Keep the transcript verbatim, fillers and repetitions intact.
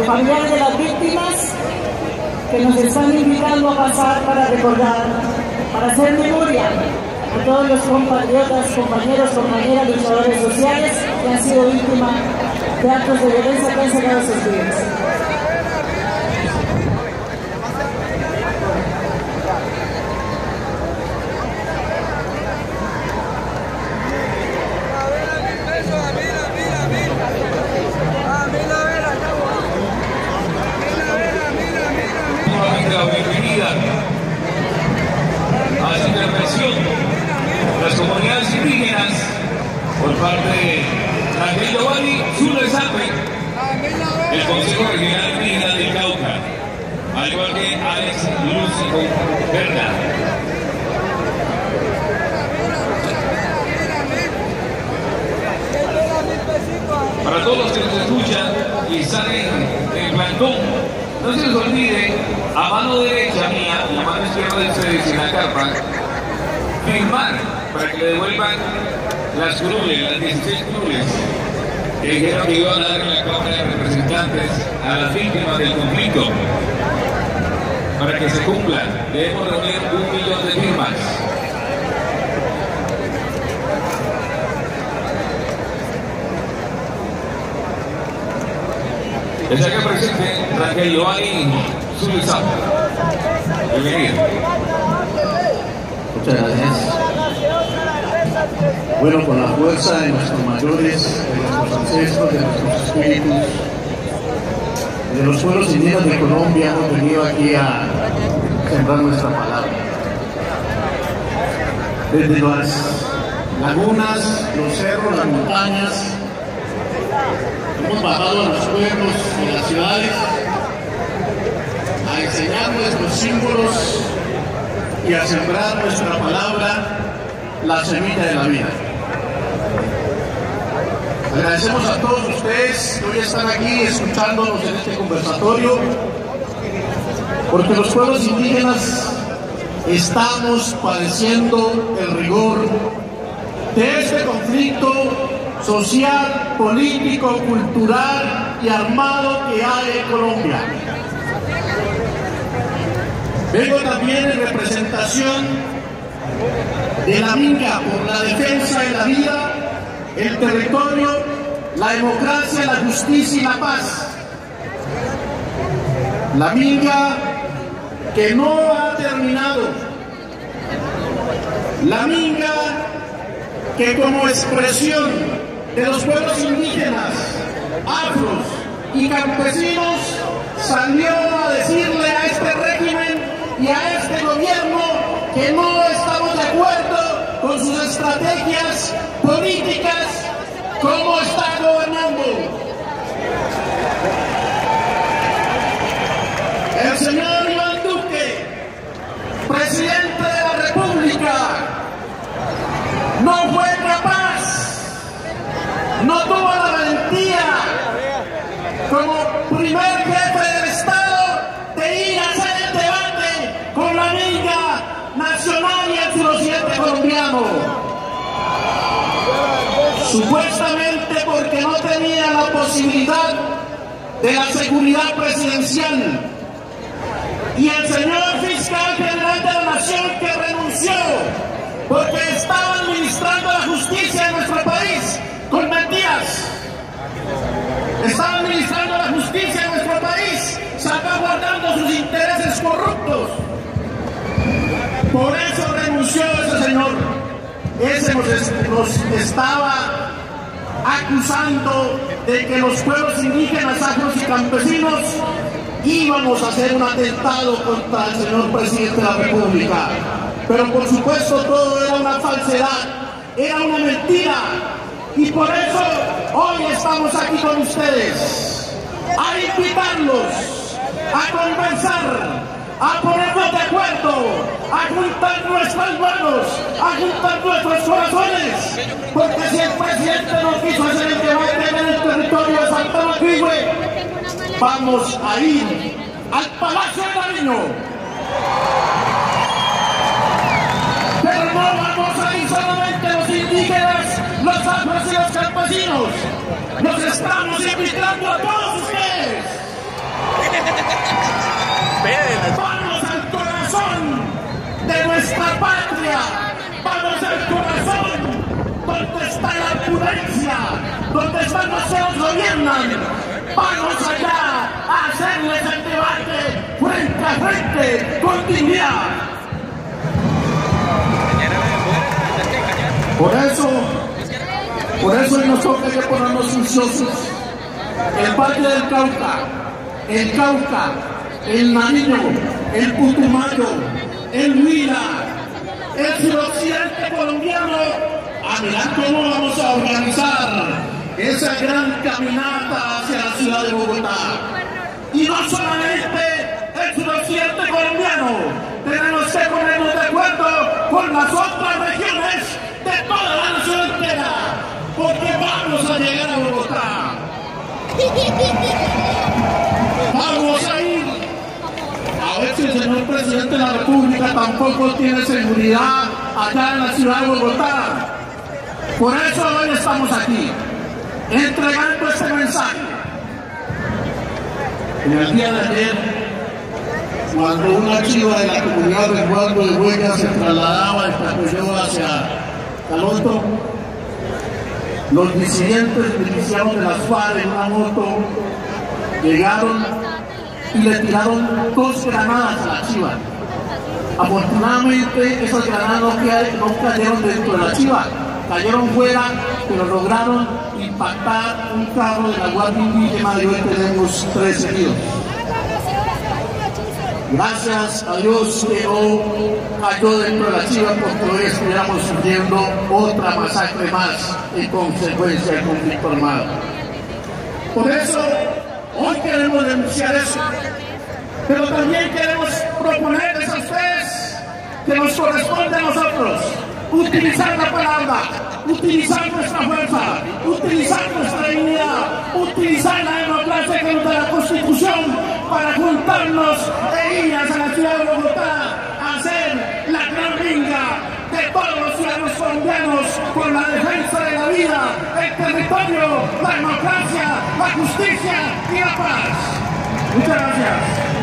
familiares de las víctimas que nos están invitando a pasar para recordar, para hacer memoria a todos los compatriotas, compañeros, compañeras, luchadores sociales que han sido víctimas de actos de violencia que han sacado sus vidas. Bienvenida a esta intervención de las comunidades indígenas por parte de Raquel Giovanni Zulezame, el Consejo Regional Indígena del Cauca, al igual que Alex Lúcico Berna. Para todos los que nos escuchan y están en el plantón, no se les olvide, a mano derecha mía y a mano izquierda de ustedes en la carpa, firmar para que le devuelvan las curules, las dieciséis curules que dijeron que iban a dar en la Cámara de Representantes a las víctimas del conflicto. Para que se cumplan, debemos reunir un millón de firmas. Desde acá presente, Raquel Giovanni Zulezame. Bienvenido. Muchas gracias. Bueno, con la fuerza de nuestros mayores, de nuestros ancestros, de nuestros espíritus, de los pueblos indígenas de Colombia, hemos venido aquí a sembrar nuestra palabra. Desde las lagunas, los cerros, las montañas, hemos bajado a los pueblos y las ciudades a enseñar nuestros símbolos y a sembrar nuestra palabra, la semilla de la vida. Agradecemos a todos ustedes que hoy están aquí escuchándonos en este conversatorio, porque los pueblos indígenas estamos padeciendo el rigor de este conflicto social, político, cultural y armado que hay en Colombia. Vengo también en representación de la Minga por la defensa de la vida, el territorio, la democracia, la justicia y la paz. La Minga que no ha terminado. La Minga que como expresión de los pueblos indígenas, afros y campesinos salió a decirle a este régimen y a este gobierno que no estamos de acuerdo con sus estrategias políticas, cómo está gobernando. El señor Iván Duque, presidente de la República, no fue capaz, no tuvo la valentía como primer jefe del Estado de ir a hacer el debate con la Liga Nacional y el suroccidente colombiano. Supuestamente porque no tenía la posibilidad de la seguridad presidencial. Y el señor fiscal general de la Nación que renunció porque estaba administrando la justicia en nuestro país con mentiras. Estaba administrando la justicia en nuestro país, salvaguardando sus intereses corruptos. Por eso renunció ese señor. Ese nos, nos estaba acusando de que los pueblos indígenas, afros y campesinos íbamos a hacer un atentado contra el señor presidente de la República. Pero por supuesto todo era una falsedad, era una mentira. Y por eso hoy estamos aquí con ustedes, a invitarlos, a conversar, a ponernos de acuerdo, a juntar nuestras manos, a juntar nuestros corazones, porque si el presidente no quiso hacer el debate en el territorio de Santa Maquigüe, vamos a ir al Palacio de Nariño. Pero no vamos a ir solamente los indígenas, los afros y los campesinos. Nos estamos invitando a todos ustedes Vamos al corazón de nuestra patria, vamos al corazón donde está la prudencia, donde están los que nos gobiernan. Vamos allá a hacerles el debate frente a frente, con dignidad. Por eso, por eso hoy nos toca que ponernos juiciosos. El Valle del Cauca, el Cauca, el Nariño, el Putumayo, el Huila, el suroccidente colombiano, a mirar cómo vamos a organizar esa gran caminata hacia la ciudad de Bogotá. Y no solamente el suroccidente colombiano, tenemos que ponernos de acuerdo con las otras regiones de toda la nación entera, porque vamos a llegar a Bogotá. Vamos a ir. A ver si el señor presidente de la República tampoco tiene seguridad allá en la ciudad de Bogotá. Por eso hoy estamos aquí, entregando este mensaje. En el día de ayer, cuando una chiva de la comunidad del Guardo de Huellas se trasladaba de Cacoyó hacia Caloto, los disidentes milicianos de las FARC en una moto llegaron y le tiraron dos granadas a la chiva. Afortunadamente esas granadas no, no cayeron dentro de la chiva, cayeron fuera, pero lograron impactar un carro de la Guardia Indígena y hoy tenemos tres heridos. Gracias a Dios que no cayó dentro de la chiva, porque hoy estuviéramos sufriendo otra masacre más en consecuencia del conflicto armado. Por eso hoy queremos denunciar eso, pero también queremos proponerles a ustedes que nos corresponde a nosotros utilizar la palabra, utilizar nuestra fuerza, utilizar nuestra dignidad, utilizar la democracia que nos da la Constitución para juntarnos e ir hacia la ciudad de Bogotá a hacer la gran ringa de todos los ciudadanos colombianos por la defensa de la vida, el territorio, la democracia, la justicia y la paz. Muchas gracias.